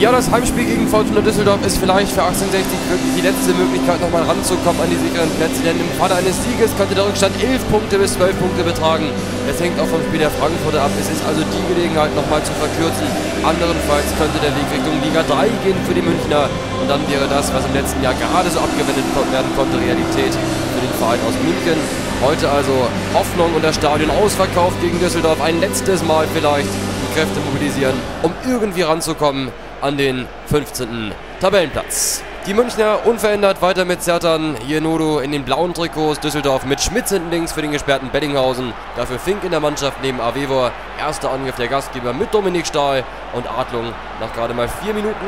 Ja, das Heimspiel gegen Fortuna Düsseldorf ist vielleicht für 1860 wirklich die letzte Möglichkeit, nochmal ranzukommen an die sicheren Plätze, denn im Falle eines Sieges könnte der Rückstand 11 Punkte bis 12 Punkte betragen. Es hängt auch vom Spiel der Frankfurter ab. Es ist also die Gelegenheit, nochmal zu verkürzen. Anderenfalls könnte der Weg Richtung Liga 3 gehen für die Münchner und dann wäre das, was im letzten Jahr gerade so abgewendet werden konnte, Realität für den Verein aus München. Heute also Hoffnung und das Stadion ausverkauft gegen Düsseldorf. Ein letztes Mal vielleicht die Kräfte mobilisieren, um irgendwie ranzukommen an den 15. Tabellenplatz. Die Münchner unverändert weiter mit Zertan, Jenodo in den blauen Trikots, Düsseldorf mit Schmitz hinten links für den gesperrten Bellinghausen, dafür Fink in der Mannschaft neben Avevor, erster Angriff der Gastgeber mit Dominik Stahl und Adlung nach gerade mal 4 Minuten.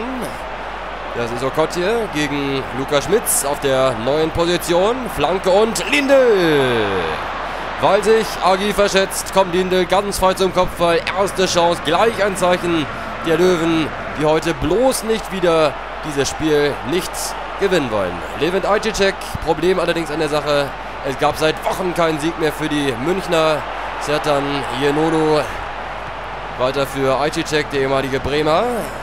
Das ist Okotje gegen Lukas Schmitz auf der neuen Position, Flanke und Lindl. Weil sich Agi verschätzt, kommt Lindl ganz frei zum Kopfball, erste Chance, gleich ein Zeichen der Löwen, die heute bloß nicht wieder dieses Spiel nicht gewinnen wollen. Levent Ajicek, Problem allerdings an der Sache. Es gab seit Wochen keinen Sieg mehr für die Münchner. Zertan Jenodo weiter für Ajicek, der ehemalige Bremer.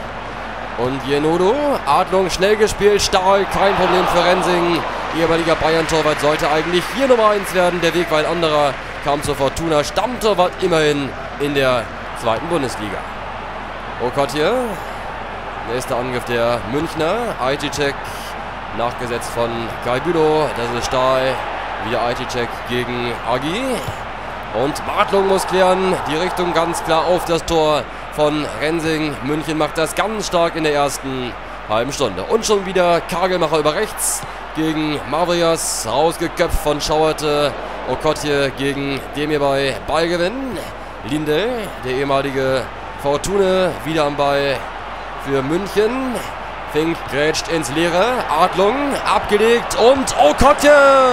Und Jenodo, Adlung schnell gespielt, Stahl, kein Problem für Rensing. Ehemaliger Bayern-Torwart sollte eigentlich hier Nummer 1 werden. Der Weg war ein anderer, kam zur Fortuna. Stammtorwart immerhin in der 2. Bundesliga. Okotje, nächster Angriff der Münchner. Ajicek, nachgesetzt von Galbülo. Das ist Stahl. Wieder Ajicek gegen Agi. Und Bartlung muss klären. Die Richtung ganz klar auf das Tor von Rensing. München macht das ganz stark in der ersten halben Stunde. Und schon wieder Kagelmacher über rechts gegen Mavrias. Rausgeköpft von Schauerte. Okotje gegen Demirbay. Ballgewinn. Lindl, der ehemalige Fortuna, wieder am Ball für München. Fink grätscht ins Leere. Adlung abgelegt und Okotje!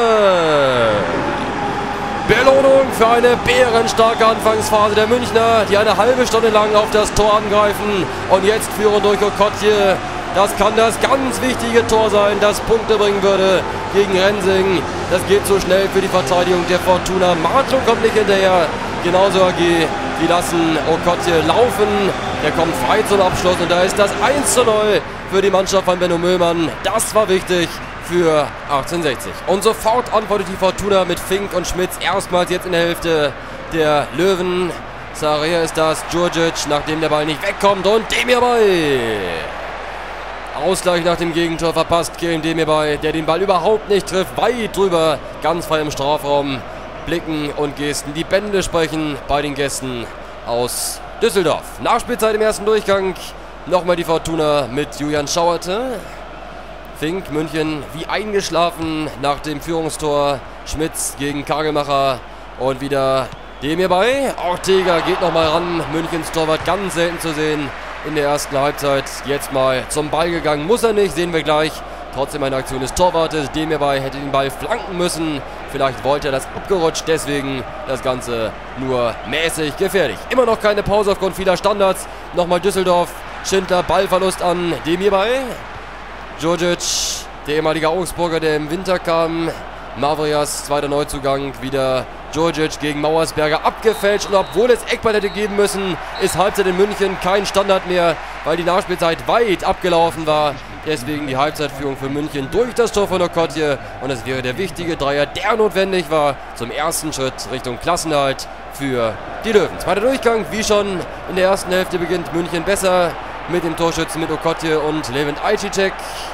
Belohnung für eine bärenstarke Anfangsphase der Münchner, die eine halbe Stunde lang auf das Tor angreifen und jetzt führen durch Okotje. Das kann das ganz wichtige Tor sein, das Punkte bringen würde gegen Rensing. Das geht so schnell für die Verteidigung der Fortuna. Martlo kommt nicht hinterher. Genauso AG, die lassen Okotje laufen. Der kommt frei zum Abschluss und da ist das 1:0 für die Mannschaft von Benno Müllmann. Das war wichtig für 1860. Und sofort antwortet die Fortuna mit Fink und Schmitz. Erstmals jetzt in der Hälfte der Löwen. Sarrea ist das, Djurdjic, nachdem der Ball nicht wegkommt und Demirbay. Ausgleich nach dem Gegentor verpasst Kerim Demirbay, der den Ball überhaupt nicht trifft. Weit drüber, ganz frei im Strafraum. Blicken und Gesten, die Bände sprechen bei den Gästen aus Düsseldorf. Nachspielzeit im ersten Durchgang. Nochmal die Fortuna mit Julian Schauerte. Fink, München wie eingeschlafen nach dem Führungstor. Schmitz gegen Kagelmacher und wieder Demirbay. Ortega geht nochmal ran. Münchens Torwart ganz selten zu sehen in der ersten Halbzeit. Jetzt mal zum Ball gegangen. Muss er nicht, sehen wir gleich. Trotzdem eine Aktion des Torwartes. Demirbay hätte den Ball flanken müssen. Vielleicht wollte er das abgerutscht. Deswegen das Ganze nur mäßig gefährlich. Immer noch keine Pause aufgrund vieler Standards. Nochmal Düsseldorf. Schindler, Ballverlust an Demirbay. Djurdjic, der ehemalige Augsburger, der im Winter kam. Mavrias, zweiter Neuzugang. Wieder Djurdjic gegen Mauersberger abgefälscht. Und obwohl es Eckball hätte geben müssen, ist Halbzeit in München kein Standard mehr, weil die Nachspielzeit weit abgelaufen war. Deswegen die Halbzeitführung für München durch das Tor von Okotje. Und es wäre der wichtige Dreier, der notwendig war zum ersten Schritt Richtung Klassenerhalt für die Löwen. Zweiter Durchgang, wie schon in der ersten Hälfte beginnt München besser mit dem Torschützen mit Okotje und Levent Ajicek.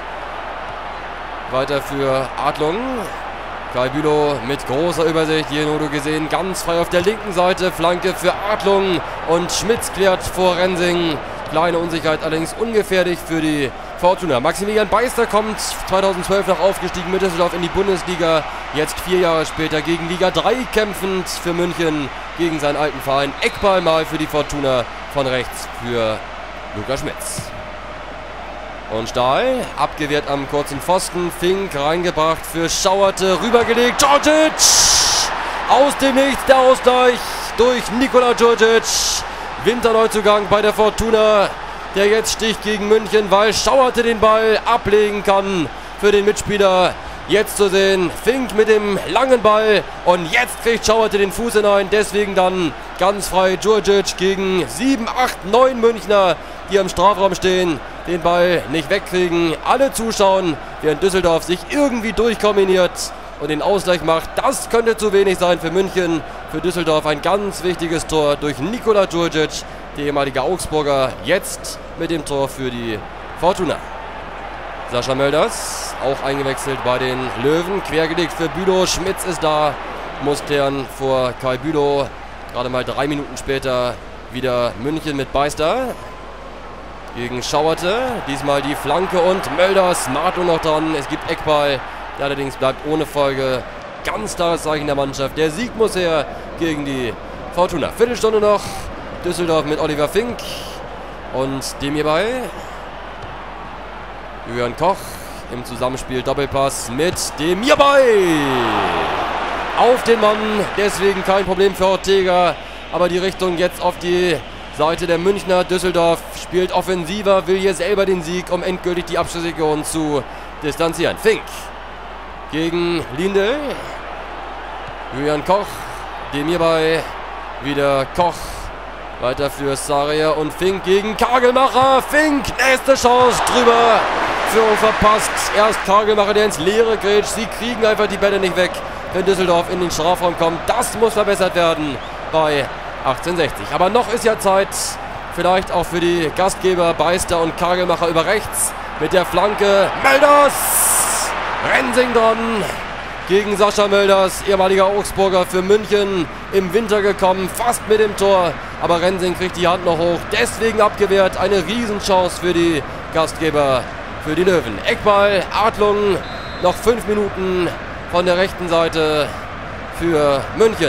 Weiter für Adlung. Galbülo mit großer Übersicht, Jenodo gesehen, ganz frei auf der linken Seite, Flanke für Adlung und Schmitz klärt vor Rensing. Kleine Unsicherheit, allerdings ungefährlich für die Fortuna. Maximilian Beister kommt 2012 noch aufgestiegen mit Düsseldorf in die Bundesliga. Jetzt 4 Jahre später gegen Liga 3 kämpfend für München gegen seinen alten Verein. Eckball mal für die Fortuna, von rechts für Lukas Schmitz. Und Stahl, abgewehrt am kurzen Pfosten. Fink reingebracht für Schauerte, rübergelegt. Djurdjic! Aus dem Nichts der Ausgleich durch Nikola Djurdjic. Winterneuzugang bei der Fortuna, der jetzt sticht gegen München, weil Schauerte den Ball ablegen kann für den Mitspieler. Jetzt zu sehen, Fink mit dem langen Ball und jetzt kriegt Schauerte den Fuß hinein. Deswegen dann ganz frei Djurdjic gegen 7, 8, 9 Münchner, die am Strafraum stehen. den Ball nicht wegkriegen. Alle zuschauen, während Düsseldorf sich irgendwie durchkombiniert und den Ausgleich macht. Das könnte zu wenig sein für München. Für Düsseldorf ein ganz wichtiges Tor durch Nikola Djurdjic, der ehemalige Augsburger, jetzt mit dem Tor für die Fortuna. Sascha Mölders, auch eingewechselt bei den Löwen, quergelegt für Bülow. Schmitz ist da, muss klären vor Kai Bülow. Gerade mal 3 Minuten später wieder München mit Beister gegen Schauerte. Diesmal die Flanke und Mölders, Marto noch dran. Es gibt Eckball, der allerdings bleibt ohne Folge. Ganz klares Zeichen der Mannschaft. Der Sieg muss her gegen die Fortuna. Viertelstunde noch. Düsseldorf mit Oliver Fink und dem hierbei. Julian Koch im Zusammenspiel Doppelpass mit dem hierbei. Auf den Mann, deswegen kein Problem für Ortega. Aber die Richtung jetzt auf die Seite der Münchner. Düsseldorf spielt offensiver, will hier selber den Sieg, um endgültig die Abschlussregion zu distanzieren. Fink gegen Lindl. Julian Koch, dem hierbei wieder Koch. Weiter für Saria und Fink gegen Kagelmacher. Fink, nächste Chance drüber. Führung verpasst. Erst Kagelmacher, der ins Leere grätscht. Sie kriegen einfach die Bälle nicht weg, wenn Düsseldorf in den Strafraum kommt. Das muss verbessert werden bei 1860. Aber noch ist ja Zeit, vielleicht auch für die Gastgeber Beister und Kagelmacher über rechts. Mit der Flanke Mölders. Rensing dran. Gegen Sascha Mölders, ehemaliger Augsburger für München, im Winter gekommen, fast mit dem Tor. Aber Rensing kriegt die Hand noch hoch, deswegen abgewehrt. Eine Riesenchance für die Gastgeber, für die Löwen. Eckball, Adlung, noch 5 Minuten von der rechten Seite für München.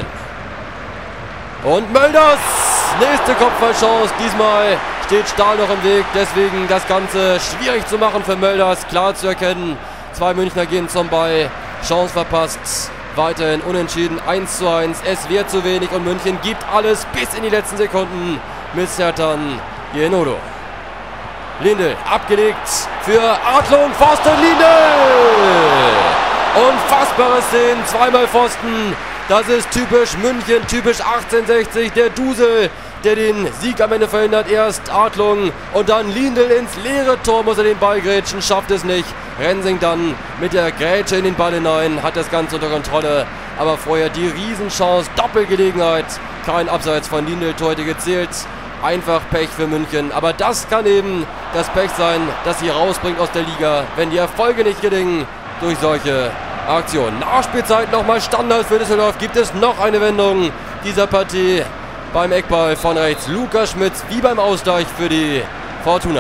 Und Mölders, nächste Kopfballchance. Diesmal steht Stahl noch im Weg, deswegen das Ganze schwierig zu machen für Mölders, klar zu erkennen. 2 Münchner gehen zum Ball. Chance verpasst, weiterhin unentschieden, 1:1, es wird zu wenig und München gibt alles bis in die letzten Sekunden mit Sertan Jenodo. Lindl abgelegt für Adlung, Pfosten, Lindl! Unfassbare Szenen, zweimal Pfosten, das ist typisch München, typisch 1860, der Dusel, der den Sieg am Ende verhindert. Erst Adlung und dann Lindl ins leere Tor, muss er den Ball grätschen, schafft es nicht. Rensing dann mit der Grätsche in den Ball hinein, hat das Ganze unter Kontrolle. Aber vorher die Riesenchance, Doppelgelegenheit. Kein Abseits von Lindl, heute gezählt. Einfach Pech für München. Aber das kann eben das Pech sein, das sie rausbringt aus der Liga, wenn die Erfolge nicht gelingen durch solche Aktionen. Nachspielzeit nochmal Standard für Düsseldorf. Gibt es noch eine Wendung dieser Partie beim Eckball von rechts. Lukas Schmitz wie beim Ausgleich für die Fortuna.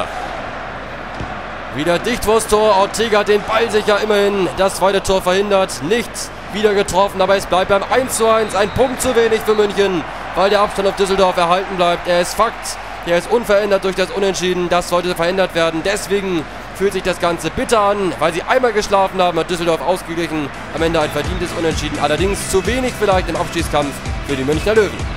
Wieder dicht vors Tor. Ortega hat den Ball sicher immerhin das zweite Tor verhindert. Nicht wieder getroffen, aber es bleibt beim 1:1. Ein Punkt zu wenig für München, weil der Abstand auf Düsseldorf erhalten bleibt. Er ist Fakt. Er ist unverändert durch das Unentschieden. Das sollte verhindert werden. Deswegen fühlt sich das Ganze bitter an, weil sie einmal geschlafen haben, hat Düsseldorf ausgeglichen. Am Ende ein verdientes Unentschieden. Allerdings zu wenig vielleicht im Abstiegskampf für die Münchner Löwen.